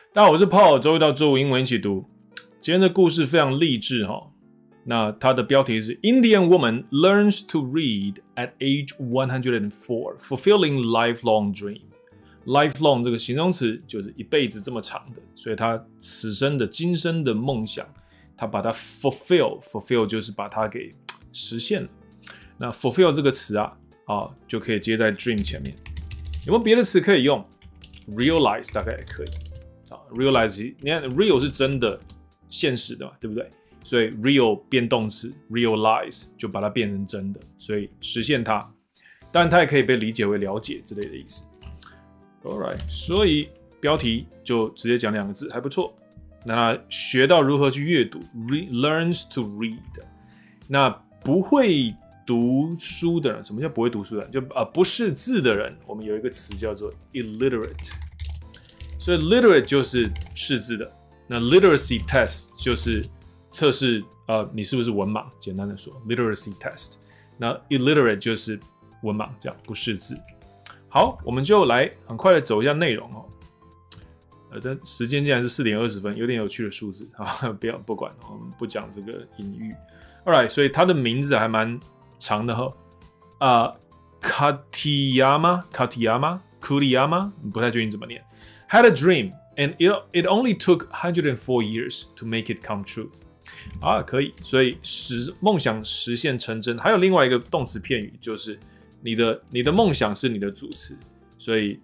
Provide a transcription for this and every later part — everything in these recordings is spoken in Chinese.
大家好，我是 Paul， 周一到周五英文一起读。今天的故事非常励志哈。那它的标题是 Indian woman learns to read at age 104, fulfilling lifelong dream。lifelong 这个形容词就是一辈子这么长的，所以她此生的今生的梦想，她把它 fulfill 就是把它给实现了。那 fulfill 这个词就可以接在 dream 前面。有没有别的词可以用 ？realize 大概也可以。realize 你看 real 是真的现实的嘛，对不对？所以 real 变动词 realize 就把它变成真的，所以实现它。当然它也可以被理解为了解之类的意思。Alright， 所以标题就直接讲2个字，还不错。那他学到如何去阅读 ，learns to read。那不会读书的人，什么叫不会读书的人？就不识字的人，我们有一个词叫做 illiterate。所以 literate 就是识字的，那 literacy test 就是测试你是不是文盲，简单的说 literacy test。那 illiterate 就是文盲，这样不识字。好，我们就来很快的走一下内容哦。但时间竟然是4点20分，有点有趣的数字啊！不管，我们不讲这个隐喻。Alright， 所以他的名字还蛮长的哈。Katiyama， 不太确定怎么念。Had a dream, and it only took 104 years to make it come true. 可以，所以梦想实现成真。还有另外一个动词片语，就是你的梦想是你的主词，所以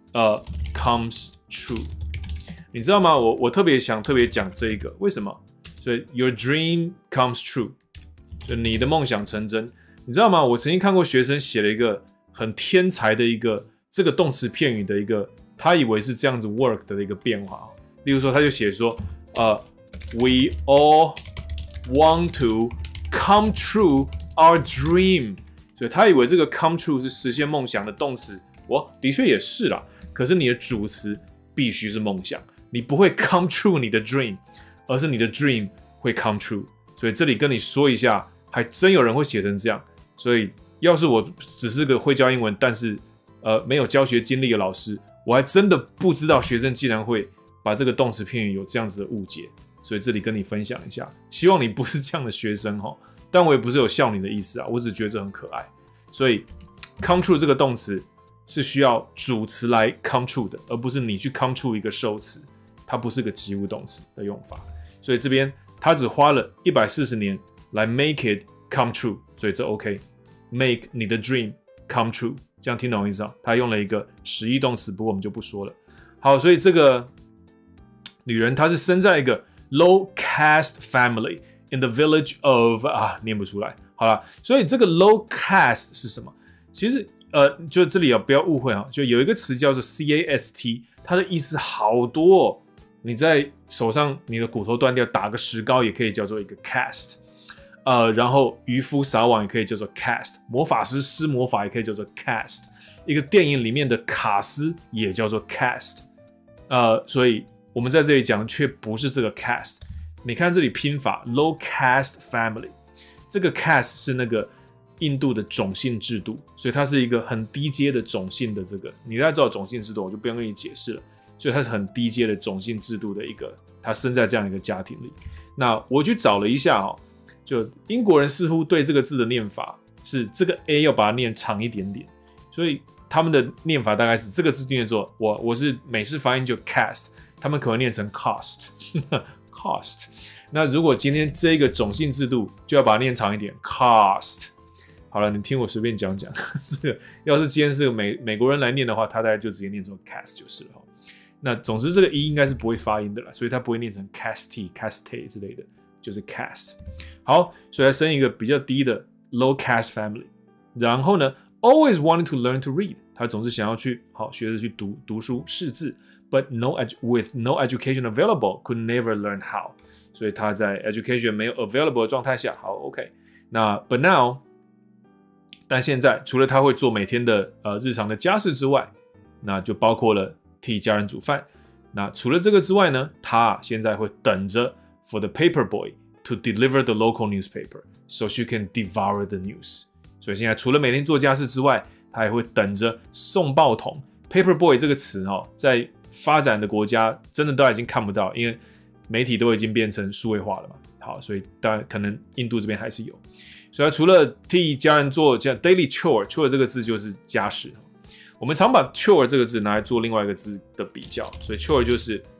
comes true。你知道吗？我特别讲这一个，为什么？所以 your dream comes true， 就你的梦想成真。你知道吗？我曾经看过学生写了一个很天才的一个这个动词片语的一个。他以为是这样子 work 的一个变化，例如说，他就写说，we all want to come true our dream， 所以他以为这个 come true 是实现梦想的动词，的确也是啦。可是你的主词必须是梦想，你不会 come true 你的 dream， 而是你的 dream 会 come true。所以这里跟你说一下，还真有人会写成这样。所以要是我只是个会教英文，但是没有教学经历的老师。我还真的不知道学生竟然会把这个动词片语有这样子的误解，所以这里跟你分享一下，希望你不是这样的学生哈，但我也不是有笑你的意思啊，我只觉得这很可爱。所以 come true 这个动词是需要主词来 come true 的，而不是你去 come true 一个受词，它不是个及物动词的用法。所以这边他只花了140年来 make it come true， 所以这 OK。make 你的 dream come true。这样听懂意思啊？他用了一个实义动词，不过我们就不说了。好，所以这个女人她是生在一个 low caste family in the village of 念不出来。好了，所以这个 low caste 是什么？其实就这里不要误会啊，就有一个词叫做 cast， 它的意思好多哦。你在手上你的骨头断掉，打个石膏也可以叫做一个 cast。然后渔夫撒网也可以叫做 cast， 魔法师施魔法也可以叫做 cast， 一个电影里面的卡斯也叫做 cast， 所以我们在这里讲的却不是这个 cast。你看这里拼法 low caste family， 这个 caste 是那个印度的种姓制度，所以它是一个很低阶的种姓的这个，你大家知道种姓制度，我就不用跟你解释了。所以它是很低阶的种姓制度的一个，他生在这样一个家庭里。那我去找了一下就英国人似乎对这个字的念法是这个 A 要把它念长一点点，所以他们的念法大概是这个字念作我是美式发音就 cast， 他们可能念成 cost cost。那如果今天这个种姓制度就要把它念长一点 cost。好了，你听我随便讲讲，这个要是今天是个美国人来念的话，他大概就直接念成 cast 就是了。那总之这个 E 应该是不会发音的啦，所以他不会念成 casty 之类的。就是 cast。 好，所以他生一个比较低的 low caste family。 然后呢 always wanted to learn to read， 他总是想要去学着去读书识字， but with no education available could never learn how， 所以他在 education 没有 available 的状态下，好 OK。 那 but now， 但现在除了他会做每天的日常的家事之外，那就包括了替家人煮饭。那除了这个之外呢，他现在会等着for the paper boy to deliver the local newspaper so she can devour the news。 所以现在除了每天做家事之外，他也会等着送报童。paper boy 这个词在发展的国家真的都已经看不到，因为媒体都已经变成数位化了嘛。好，所以当然可能印度这边还是有。所以除了替家人做这样 daily chore 这个字就是家事。我们常把 chore 这个字拿来做另外一个字的比较，所以 chore 就是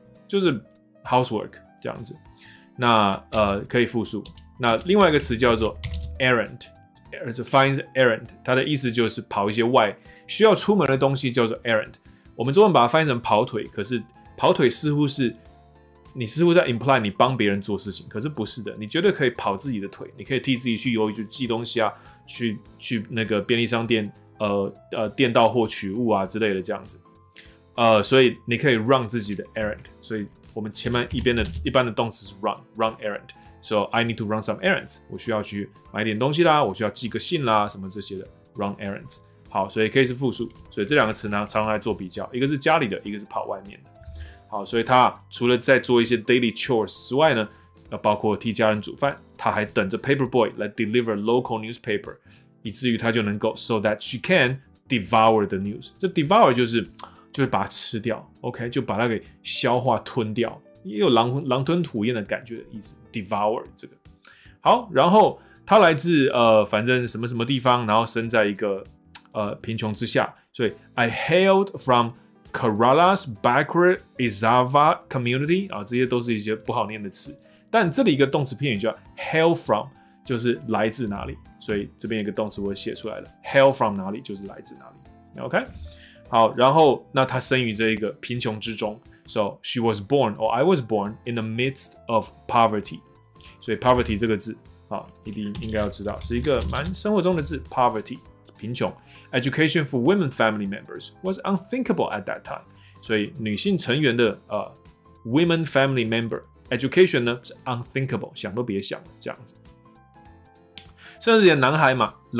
housework 这样子。那可以复数。那另外一个词叫做 errand， 发音是 errand， 它的意思就是跑一些需要出门的东西叫做 errand。我们中文把它翻译成跑腿，可是跑腿似乎在 imply 你帮别人做事情，可是不是的，你绝对可以跑自己的腿，你可以替自己去邮局寄东西啊，去那个便利商店店到货取物啊之类的这样子。所以你可以 run 自己的 errand， 所以我们前面一般的动词是 run errand。So I need to run some errands， 我需要去买点东西啦，我需要寄个信啦，什么这些的 run errands。好，所以可以是复数，所以这两个词呢常常来做比较，一个是家里的，一个是跑外面的。好，所以他除了在做一些 daily chores 之外呢，包括替家人煮饭，他还等着 paper boy 来 deliver local newspaper， 以至于他就能够 so that she can devour the news。这 devour 就是把它吃掉 ，OK， 就把它给消化吞掉，也有狼吞虎咽的感觉的意思 ，devour 这个。好，然后他来自反正什么什么地方，然后生在一个贫穷之下，所以 I hailed from Kerala's backward Ezava community 啊，这些都是一些不好念的词。但这里一个动词片语叫 hail from， 就是来自哪里，所以这边有一个动词我写出来了 ，hail from 哪里就是来自哪里。OK， 好，然后那他生于这一个贫穷之中 ，so she was born or I was born in the midst of poverty。所以 poverty 这个字啊，一定应该要知道，是一个蛮生活中的字 ，poverty。贫穷 ，education for women family members was unthinkable at that time。所以女性成员的women family member education 呢是 unthinkable， 想都别想这样子。甚至连男孩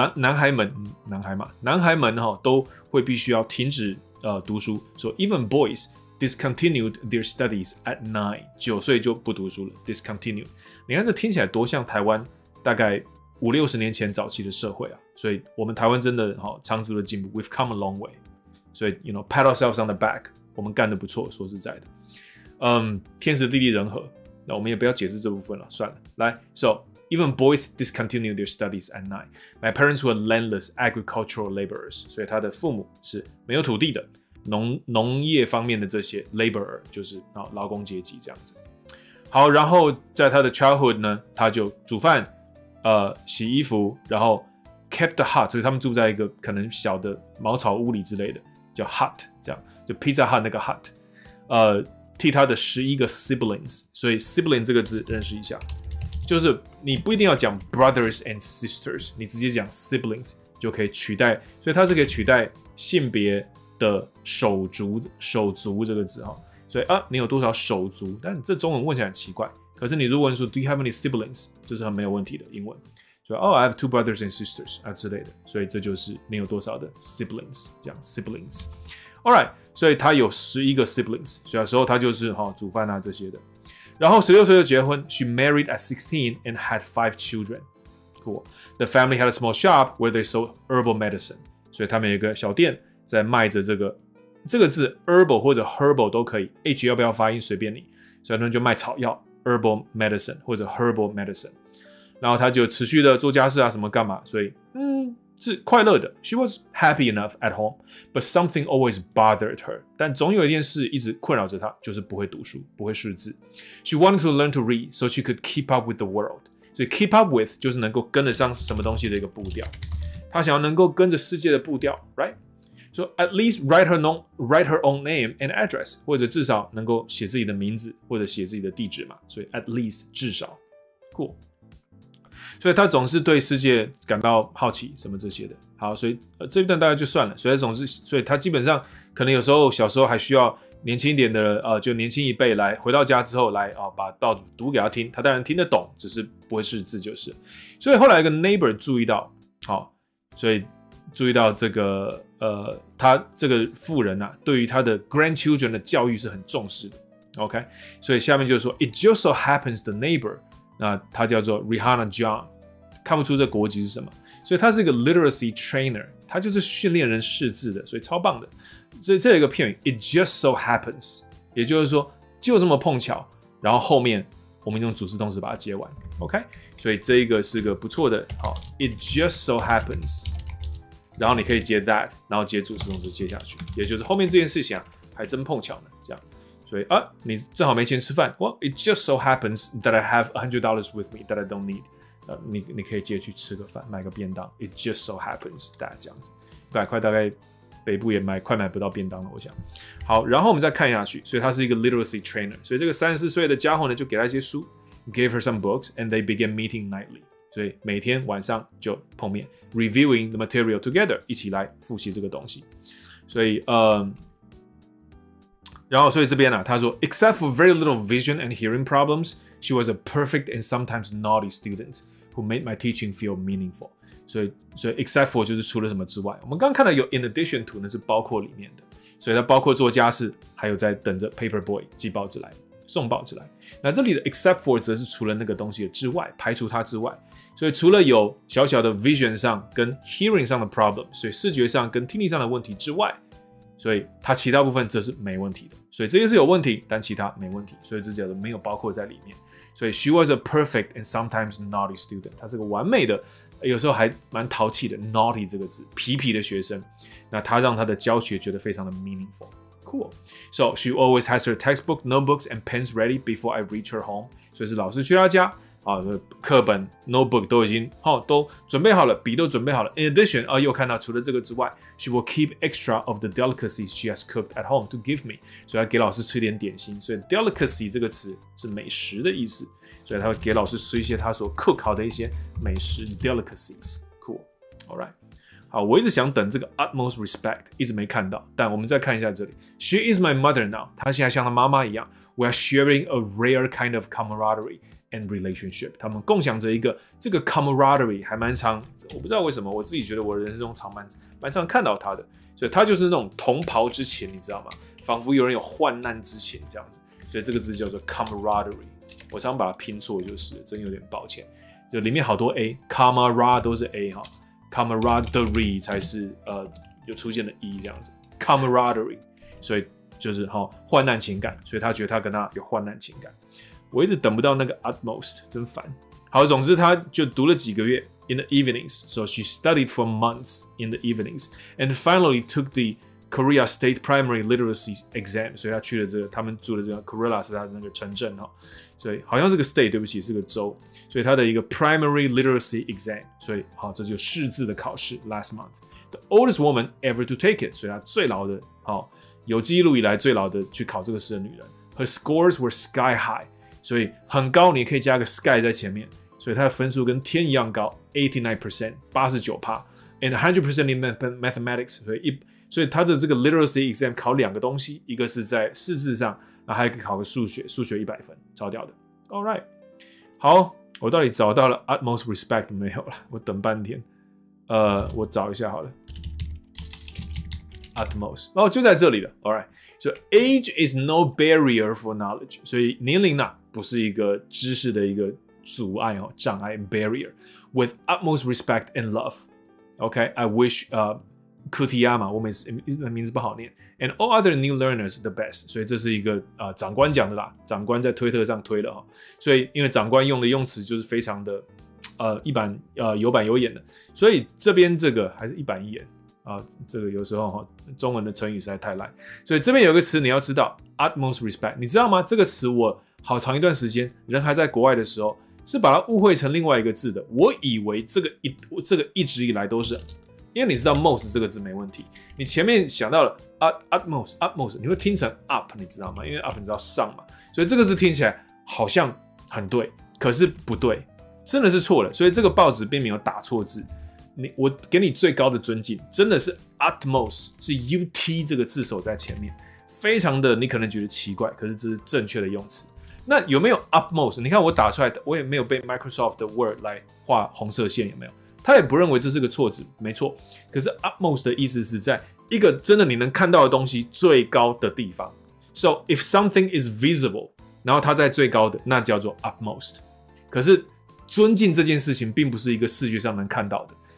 们都会必须要停止读书。So even boys discontinued their studies at 9， 9岁就不读书了 ，discontinued。你看这听起来多像台湾大概50-60年前早期的社会啊，所以我们台湾真的长足的进步 ，We've come a long way。所以 pat ourselves on the back， 我们干得不错，说实在的，天时地利人和，那我们也不要解释这部分了，算了。来 ，So even boys discontinued their studies at 9. My parents were landless agricultural laborers， 所以他的父母是没有土地的农业方面的这些 laborer， 就是劳工阶级这样子。好，然后在他的 childhood 呢，他就煮饭。洗衣服，然后 kept the hut， 所以他们住在一个可能小的茅草屋里之类的，叫 hut， 这样就 Pizza Hut 那个 hut，替他的11个 siblings， 所以 sibling 这个字认识一下，就是你不一定要讲 brothers and sisters， 你直接讲 siblings 就可以取代，所以它是可以取代性别的手足这个字哈，所以你有多少手足？但这中文问起来很奇怪。可是你如果问说 Do you have any siblings？ 这是很没有问题的英文，所以I have 2 brothers and sisters 之类的，所以这就是你有多少的 siblings， 这样 siblings。All right， 所以他有11个 siblings， 所以有时候他就是煮饭啊这些的。然后16岁就结婚 ，She married at 16 and had 5 children. Cool. The family had a small shop where they sold herbal medicine. 所以他们有一个小店在卖着这个字 herbal 或者 herbal 都可以 ，h 要不要发音随便你，所以他们就卖草药。herbal medicine 或者 herbal medicine， 然后他就持续的做家事啊什么干嘛，所以是快乐的。She was happy enough at home, but something always bothered her。但总有一件事一直困扰着她，就是不会读书，不会识字。She wanted to learn to read, so she could keep up with the world。所以 keep up with 就是能够跟得上什么东西的一个步调。她想要能够跟着世界的步调 ，right？So at least write her own name and address， 或者至少能够写自己的名字或者写自己的地址嘛。所以 at least 至少 ，cool。所以他总是对世界感到好奇，什么这些的。好，所以这一段大概就算了。所以他基本上可能有时候小时候还需要年轻一点的就年轻一辈来回到家之后来把报纸读给他听，他当然听得懂，只是不会识字就是。所以后来一个 neighbor 注意到，所以注意到这个他这个妇人啊，对于他的 grandchildren 的教育是很重视的。OK， 所以下面就是说 ，It just so happens the neighbor， 那他叫做 Rihanna John， 看不出这国籍是什么， 所以他是一个 literacy trainer， 他就是训练人识字的，所以超棒的。这有一个片语 ，it just so happens， 也就是说就这么碰巧，然后后面我们用主词动词把它接完 ，OK？ 所以这一个是个不错的，好 ，it just so happens， 然后你可以接 that， 然后接主词动词接下去，也就是后面这件事情啊，还真碰巧呢，这样。所以啊，你正好没钱吃饭 ，Well, it just so happens that I have $100 with me that I don't need。你可以接去吃个饭，买个便当。It just so happens that 这样子，100块大概北部也快买不到便当了，我想。好，然后我们再看下去，所以他是一个 literacy trainer， 所以这个34岁的家伙呢，就给他一些书 ，gave her some books and they began meeting nightly。所以每天晚上就碰面 ，reviewing the material together， 一起来复习这个东西。所以然后所以这边呢，他说 ，except for very little vision and hearing problems, she was a perfect and sometimes naughty student who made my teaching feel meaningful。所以 except for 就是除了什么之外，我们刚刚看到有 in addition to 呢是包括里面的，所以它包括做家事，还有在等着 paper boy 寄报纸来送报纸来。那这里的 except for 则是除了那个东西之外，排除它之外。所以除了有小小的 vision 上跟 hearing 上的 problem， 所以视觉上跟听力上的问题之外。所以它其他部分则是没问题的，所以这些是有问题，但其他没问题，所以这叫做没有包括在里面。所以 she was a perfect and sometimes naughty student， 她是个完美的，有时候还蛮淘气的 naughty 这个字，皮皮的学生。那她让她的教学觉得非常的 meaningful。Cool. So she always has her textbook, notebooks, and pens ready before I reach her home. 所以是老师去她家。课本 notebook 都已经都准备好了，笔都准备好了。In addition， 又看到除了这个之外 ，she will keep extra of the delicacies she has cooked at home to give me。所以要给老师吃点点心。所以 delicacy 这个词是美食的意思，所以他会给老师吃一些他所 cook 好的一些美食 delicacies。Cool，all right。好，我一直想等这个 utmost respect， 一直没看到，但我们再看一下这里。She is my mother now， 她现在像她妈妈一样。We are sharing a rare kind of camaraderie。And relationship， 他们共享着一个这个 camaraderie 还蛮常，我不知道为什么，我自己觉得我的人生中蛮常看到他的，所以他就是那种同袍之情，你知道吗？仿佛有人有患难之情这样子，所以这个字叫做 camaraderie。我常把它拼错，就是真有点抱歉。就里面好多 a，camarade 都是 a 哈 ，camaraderie 才是有出现的 e 这样子 ，camaraderie， 所以就是患难情感，所以他觉得他跟他有患难情感。我一直等不到那个 utmost， 真烦。好，总之他就读了几个月 in the evenings, so she studied for months in the evenings, and finally took the Korea State Primary Literacy Exam。所以他去了这个他们住的这个 Korea 是他的那个城镇哈，所以好像是个 state， 对不起，是个州。所以他的一个 Primary Literacy Exam， 所以好，这就识字的考试 last month。The oldest woman ever to take it， 所以她最老的，有记录以来最老的去考这个试的女人。Her scores were sky high。所以很高，你可以加个 sky 在前面，所以它的分数跟天一样高 ，89%， 89%，and 100% in mathematics。所以它的这个 literacy exam 考2个东西，一个是在识字上，然后还可以考个数学100分，超屌的。All right， 好，我到底找到了 utmost respect 没有了？我等半天，我找一下好了。utmost， 就在这里了。All right，so age is no barrier for knowledge， 所以年龄呢不是一个知识的一个阻碍障碍 barrier。With utmost respect and love，OK，I wish Kutiyama， 我名字不好念 ，and all other new learners the best。所以这是一个长官讲的啦，长官在推特上推的哈。所以因为长官用的用词就是非常的有板有眼的，所以这边这个还是一板一眼。这个有时候中文的成语实在太烂，所以这边有个词你要知道 utmost respect， 你知道吗？这个词我好长一段时间人还在国外的时候，是把它误会成另外一个字的。我以为这个一直以来都是，因为你知道 most 这个字没问题，你前面想到了 utmost， 你会听成 up， 你知道吗？因为 up 你知道上嘛，所以这个字听起来好像很对，可是不对，真的是错了。所以这个报纸并没有打错字。我给你最高的尊敬，真的是 utmost， 是 ut 这个字首在前面，非常的你可能觉得奇怪，可是这是正确的用词。那有没有 utmost？ 你看我打出来的，我也没有被 Microsoft 的 Word 来画红色线，有没有？他也不认为这是个错字，没错。可是 utmost 的意思是在一个真的你能看到的东西最高的地方。So if something is visible， 然后它在最高的，那叫做 utmost。可是尊敬这件事情并不是一个视觉上能看到的。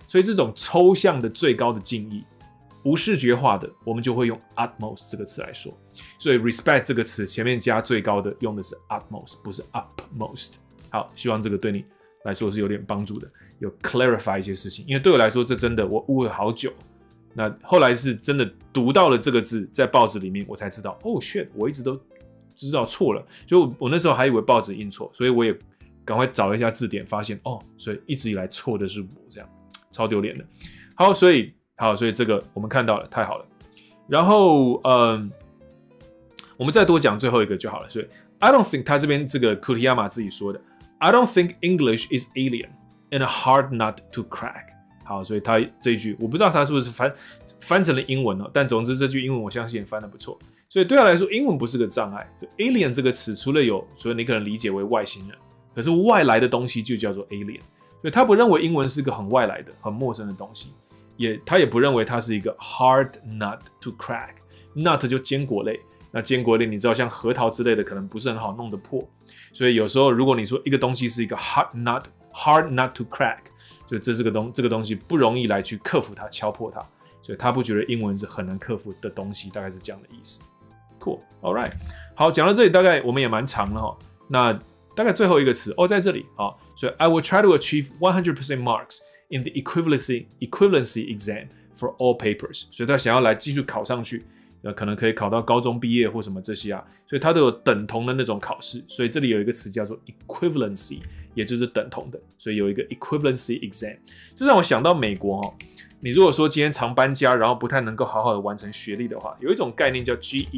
所以这种抽象的最高的敬意，无视觉化的，我们就会用 utmost 这个词来说。所以 respect 这个词前面加最高的用的是 utmost， 不是 upmost。好，希望这个对你来说是有点帮助的，有 clarify 一些事情。因为对我来说，这真的我误会好久。那后来是真的读到了这个字，在报纸里面我才知道，哦 shit， 我一直都知道错了。就我那时候还以为报纸印错，所以我也赶快找了一下字典，发现哦，所以一直以来错的是我，这样超丢脸的。好，所以这个我们看到了，太好了。然后我们再多讲最后一个就好了。所以 I don't think 他这边这个 Kuriyama 自己说的 ，I don't think English is alien and a hard nut to crack。好，所以他这一句我不知道他是不是翻成了英文哦，但总之这句英文我相信也翻得不错。所以对他来说，英文不是个障碍。alien 这个词除了你可能理解为外星人，可是外来的东西就叫做 alien。所以他不认为英文是个很外来的、很陌生的东西，他也不认为它是一个 hard nut to crack。nut 就坚果类，那坚果类你知道像核桃之类的可能不是很好弄得破，所以有时候如果你说一个东西是一个 hard nut to crack， 就这个东西不容易来去克服它、敲破它，所以他不觉得英文是很难克服的东西，大概是这样的意思。Cool， all right， 好，讲到这里大概我们也蛮长了哈，那大概最后一个词在这里啊，所以 I will try to achieve 100% marks in the equivalency exam for all papers， 所以他想要来继续考上去，可能可以考到高中毕业或什么这些啊，所以他都有等同的那种考试，所以这里有一个词叫做 equivalency， 也就是等同的，所以有一个 equivalency exam， 这让我想到美国哈，你如果说今天常搬家，然后不太能够好好的完成学历的话，有一种概念叫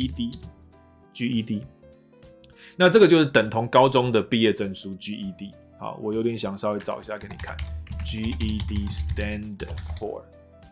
GED， 那这个就是等同高中的毕业证书 GED。好，我有点想稍微找一下给你看 ，GED stand for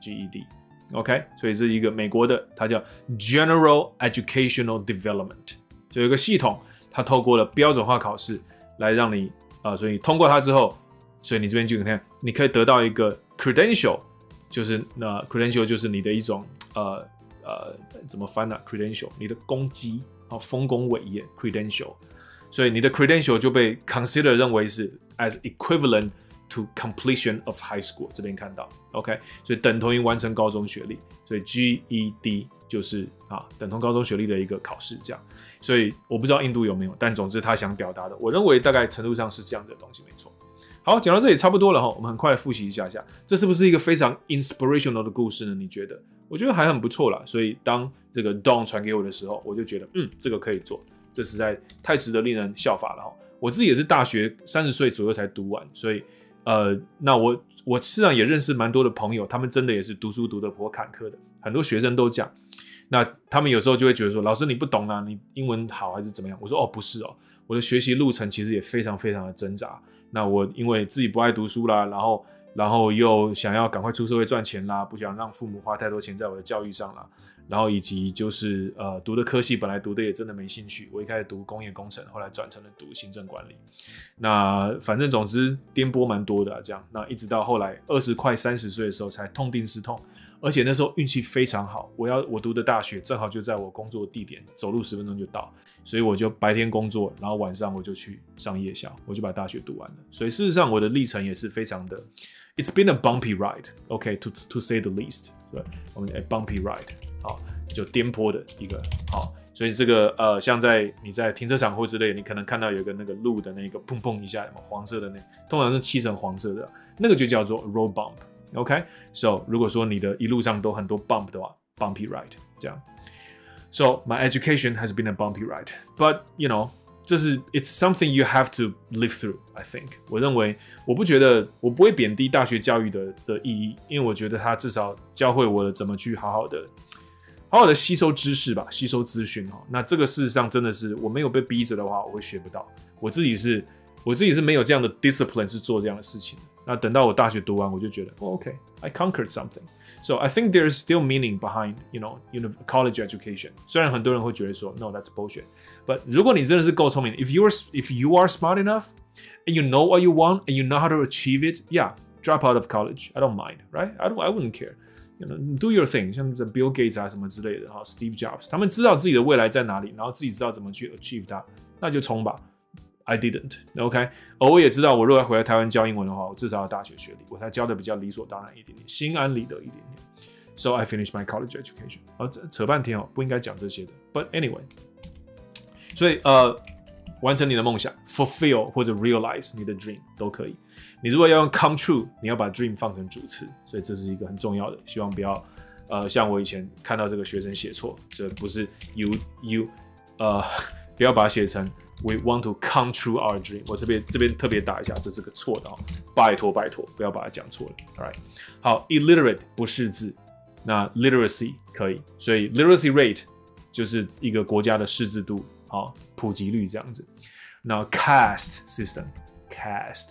GED。OK， 所以是一个美国的，它叫 General Educational Development， 就有一个系统，它透过了标准化考试来让你所以通过它之后，所以你这边就看，你可以得到一个 credential， 就是credential 就是你的一种怎么翻呢 ？credential 你的功绩，丰功伟业 credential， 所以你的 credential 就被 consider 认为是 as equivalent to completion of high school， 这边看到 ，OK， 所以等同于完成高中学历，所以 GED 就是等同高中学历的一个考试，这样。所以我不知道印度有没有，但总之他想表达的，我认为大概程度上是这样的东西，没错。好，讲到这里差不多了哈，我们很快复习一下，这是不是一个非常 inspirational 的故事呢？你觉得？我觉得还很不错啦。所以当这个 Don 传给我的时候，我就觉得这个可以做，这实在太值得令人效法了哈。我自己也是大学30岁左右才读完，所以那我事实上也认识蛮多的朋友，他们真的也是读书读得颇坎坷的，很多学生都讲。那他们有时候就会觉得说，老师你不懂啊，你英文好还是怎么样？我说不是哦，我的学习路程其实也非常非常的挣扎。那我因为自己不爱读书啦，然后又想要赶快出社会赚钱啦，不想让父母花太多钱在我的教育上啦，然后以及就是读的科系本来读的也真的没兴趣，我一开始读工业工程，后来转成了读行政管理。那反正总之颠簸蛮多的这样。那一直到后来20快30岁的时候才痛定思痛，而且那时候运气非常好，我读的大学正好就在我工作的地点，走路10分钟就到，所以我就白天工作，然后晚上我就去上夜校，我就把大学读完了。所以事实上我的历程也是非常的 ，It's been a bumpy ride, OK, to say the least， 对，我们 a bumpy ride， 好，就颠簸的一个好。所以这个像你在停车场或之类的，你可能看到有一个那个路的那个砰砰一下，黄色的通常是漆成黄色的，那个就叫做 road bump。OK， so 如果说你的一路上都很多 bump 的话 ，bumpy ride 这样。So my education has been a bumpy ride, but you know, it's something you have to live through. I think 我认为我不会贬低大学教育的意义，因为我觉得它至少教会我怎么去好好的吸收知识吧，吸收资讯哈。那这个事实上真的是我没有被逼着的话，我会学不到。我自己是没有这样的 discipline 是做这样的事情的。那等到我大学读完，我就觉得，OK, I conquered something. So I think there's still meaning behind, college education. 虽然很多人会觉得说 ，No, that's bullshit. But 如果你真的是够聪明 if you are smart enough and you know what you want and you know how to achieve it, yeah, drop out of college. I don't mind, right? I wouldn't care. Do your thing. 像Bill Gates 啊什么之类的，Steve Jobs， 他们知道自己的未来在哪里，然后自己知道怎么去 achieve 它，那就冲吧。 I didn't. OK， 我也知道，我如果要回来台湾教英文的话，我至少要大学学历，我才教的比较理所当然一点点，心安理得一点点。So I finished my college education. 扯半天不应该讲这些的。But anyway， 所以完成你的梦想 ，fulfill 或者 realize 你的 dream 都可以。你如果要用 come true， 你要把 dream 放成主词，所以这是一个很重要的，希望不要像我以前看到这个学生写错，这不是 you 不要把它写成 we want to come true our dream。我这边特别打一下，这是个错的拜托不要把它讲错了。Alright， 好 ，illiterate 不识字，那 literacy 可以，所以 literacy rate 就是一个国家的识字度。好，普及率这样子。那 caste system cost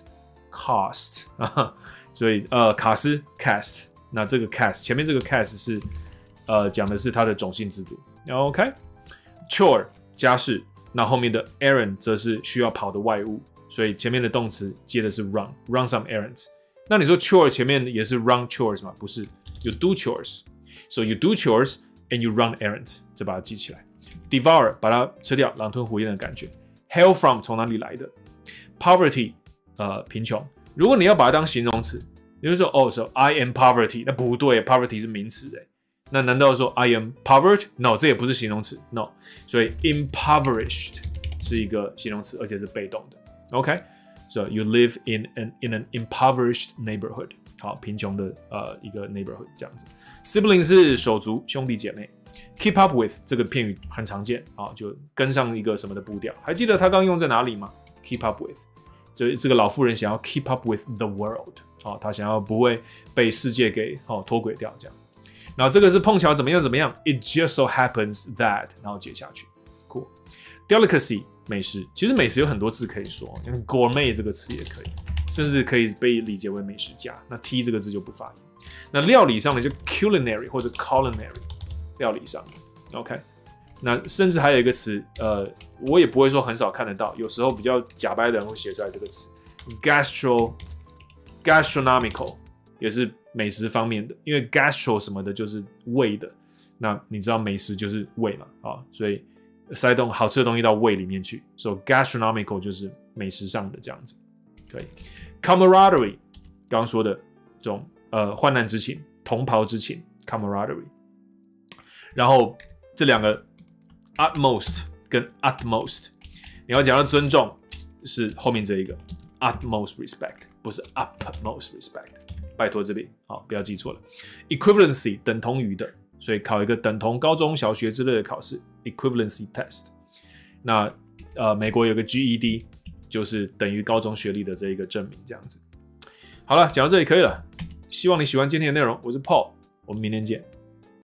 所以卡斯 cast， 那这个 cast 前面这个 cast 是讲的是它的种姓制度。OK， chore 家事，那后面的 errand 则是需要跑的外务，所以前面的动词接的是 run some errands。那你说 chore 前面也是 run chores 吗？不是 ，you do chores，so you do chores and you run errands， 这把它记起来。Devour 把它吃掉，狼吞虎咽的感觉。Hail from 从哪里来的 ？Poverty 贫穷。如果你要把它当形容词，你就说so I am poverty， 那不对 ，poverty 是名词那难道说 I am impoverished？No， 这也不是形容词 ，No， 所以 impoverished 是一个形容词，而且是被动的。OK，so you live in an impoverished neighborhood， 好，贫穷的一个 neighborhood 这样子。Sibling 是手足兄弟姐妹。Keep up with 这个片语很常见就跟上一个什么的步调。还记得他刚用在哪里吗 ？Keep up with， 就这个老妇人想要 keep up with the world， 她想要不会被世界给脱轨掉这样。然后这个是碰巧怎么样？It just so happens that， 然后接下去 ，cool。Delicacy 美食，其实美食有很多字可以说，因为 gourmet 这个词也可以，甚至可以被理解为美食家。那 t 这个字就不发音。那料理上呢，就 culinary 或者 culinary。料理上 ，OK， 那甚至还有一个词，我也不会说很少看得到，有时候比较假掰的人会写出来这个词 ，gastronomical 也是美食方面的，因为 gastro 什么的就是胃的，那你知道美食就是胃嘛，所以塞好吃的东西到胃里面去，所以 gastronomical 就是美食上的这样子，可以 ，camaraderie 刚刚说的这种患难之情、同袍之情 ，camaraderie。然后这两个 utmost 跟 utmost， 你要讲到尊重是后面这一个 utmost respect， 不是 upmost respect。拜托这里不要记错了。equivalency 等同于的，所以考一个等同高中小学之类的考试 equivalency test。那美国有个 GED， 就是等于高中学历的这一个证明，这样子。好了，讲到这里可以了。希望你喜欢今天的内容，我是 Paul， 我们明天见。